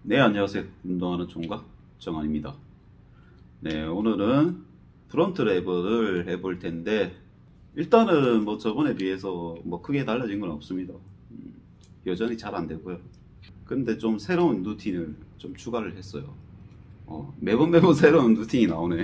네, 안녕하세요. 운동하는 총각 정한입니다. 네, 오늘은 프론트 레버를 해볼 텐데, 일단은 뭐 저번에 비해서 뭐 크게 달라진 건 없습니다. 여전히 잘 안 되고요. 근데 좀 새로운 루틴을 좀 추가를 했어요. 매번 새로운 루틴이 나오네.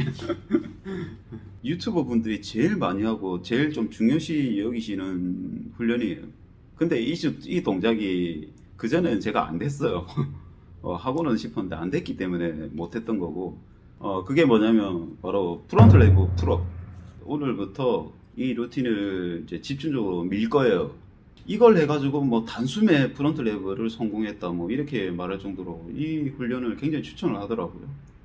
유튜버 분들이 제일 많이 하고 제일 좀 중요시 여기시는 훈련이에요. 근데 이 동작이 그전에는 제가 안 됐어요. 하고는 싶었는데 안 됐기 때문에 못했던 거고, 그게 뭐냐면 바로 프론트 레버 풀업. 오늘부터 이 루틴을 이제 집중적으로 밀 거예요. 이걸 해가지고 뭐 단숨에 프론트 레버를 성공했다 뭐 이렇게 말할 정도로 이 훈련을 굉장히 추천을 하더라고요.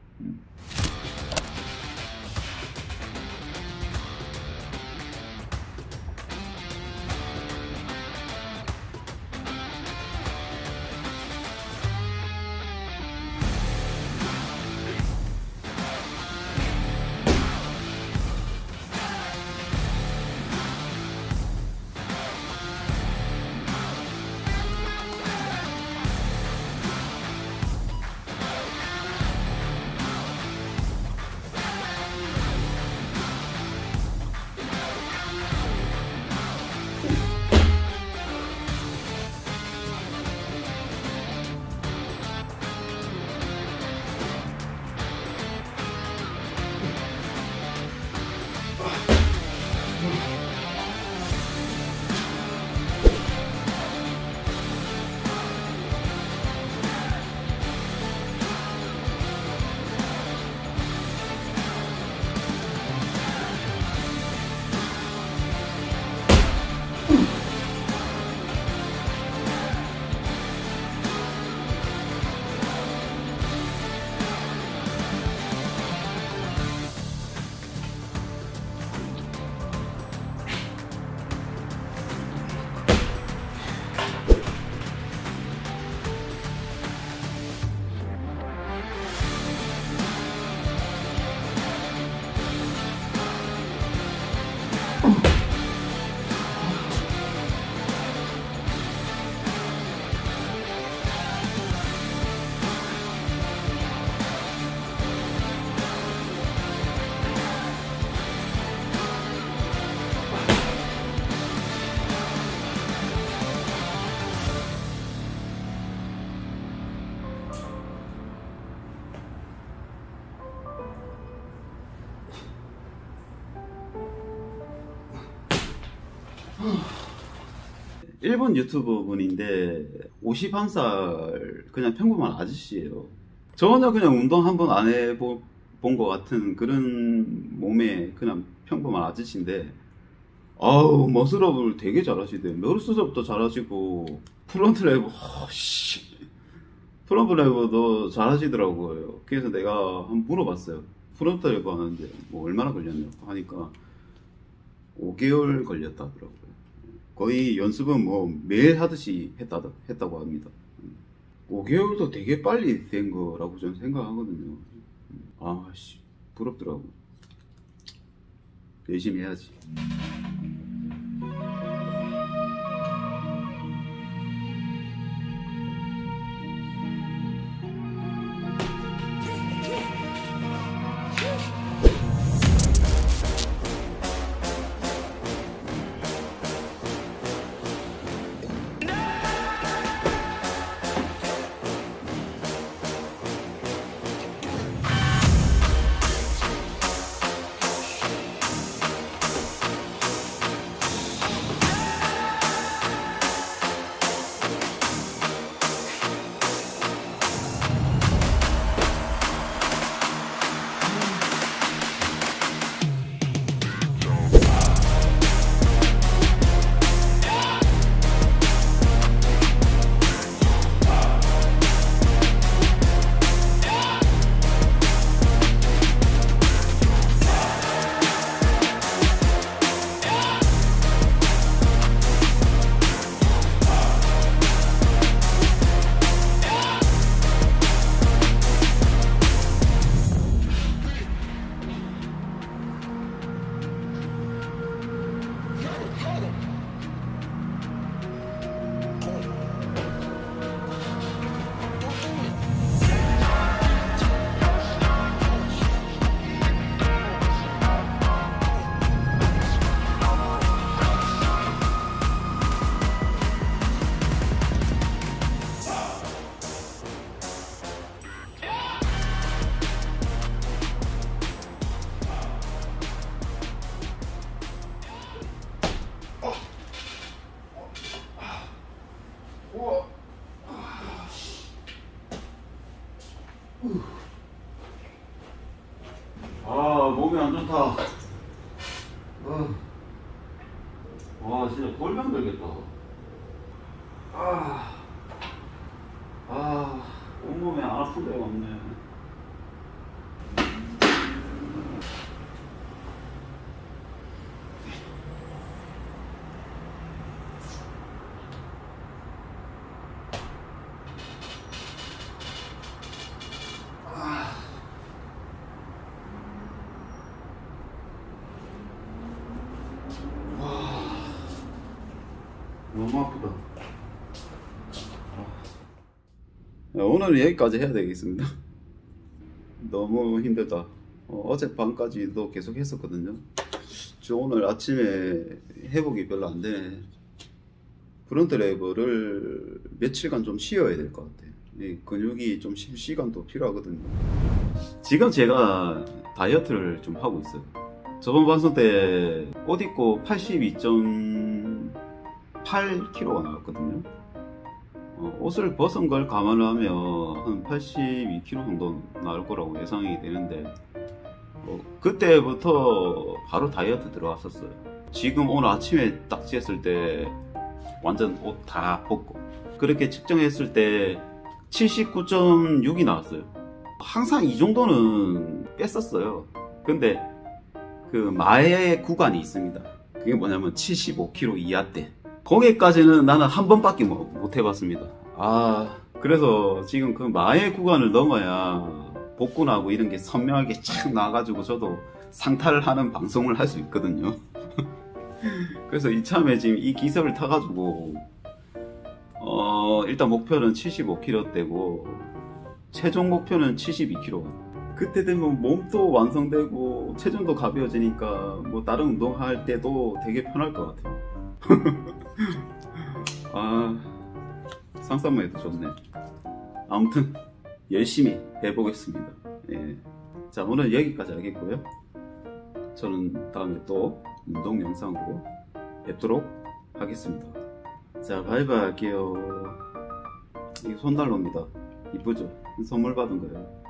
일본 유튜버 분인데 51살 그냥 평범한 아저씨예요. 전혀 그냥 운동 한번 안 해본 것 같은 그런 몸에 그냥 평범한 아저씨인데, 아우 머슬업을 되게 잘하시대. 머슬업도 잘하시고 프론트 레버, 프론트 레버도 잘하시더라고요. 그래서 내가 한번 물어봤어요. 프론트 레버 하는데 뭐 얼마나 걸렸냐고 하니까 5개월 걸렸다 하더라고요. 거의 연습은 뭐 매일 하듯이 했다고 합니다. 5개월도 되게 빨리 된 거라고 저는 생각하거든요. 아씨, 부럽더라고. 열심히 해야지. 몸이 안 좋다. 와, 진짜 골병 들겠다. 온몸에 안 아픈 데가 없네. 너무 아프다. 오늘은 여기까지 해야 되겠습니다. 너무 힘들다. 어젯밤까지도 계속 했었거든요. 저 오늘 아침에 회복이 별로 안 되네. 프론트레버를 며칠간 좀 쉬어야 될 것 같아요. 이 근육이 좀 쉴 시간도 필요하거든요. 지금 제가 다이어트를 좀 하고 있어요. 저번 방송 때 옷 입고 82.8kg가 나왔거든요. 옷을 벗은 걸 감안하면 한 82kg 정도 나올 거라고 예상이 되는데, 그때부터 바로 다이어트 들어갔었어요. 지금 오늘 아침에 딱 쟀을 때 완전 옷 다 벗고, 그렇게 측정했을 때 79.6이 나왔어요. 항상 이 정도는 뺐었어요. 근데 그 마의 구간이 있습니다. 그게 뭐냐면 75kg 이하대, 거기까지는 나는 한 번밖에 못 해봤습니다. 그래서 지금 그 마의 구간을 넘어야 복근하고 이런 게 선명하게 착 나가지고 저도 상탈하는 방송을 할 수 있거든요. 그래서 이참에 지금 이 기설을 타가지고 일단 목표는 75kg대고 최종 목표는 72kg. 그때 되면 몸도 완성되고 체중도 가벼워지니까 뭐 다른 운동할 때도 되게 편할 것 같아요. 상상만 해도 좋네. 아무튼 열심히 해보겠습니다. 예. 자, 오늘 여기까지 하겠고요. 저는 다음에 또 운동 영상으로 뵙도록 하겠습니다. 자, 바이바이 할게요. 이게 손난로입니다. 이쁘죠? 선물 받은 거예요.